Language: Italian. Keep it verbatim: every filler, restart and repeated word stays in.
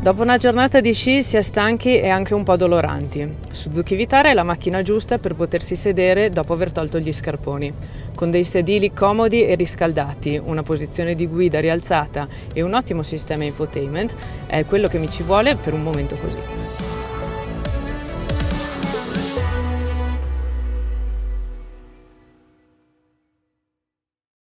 Dopo una giornata di sci si è stanchi e anche un po' doloranti. Suzuki Vitara è la macchina giusta per potersi sedere dopo aver tolto gli scarponi. Con dei sedili comodi e riscaldati, una posizione di guida rialzata e un ottimo sistema infotainment è quello che mi ci vuole per un momento così.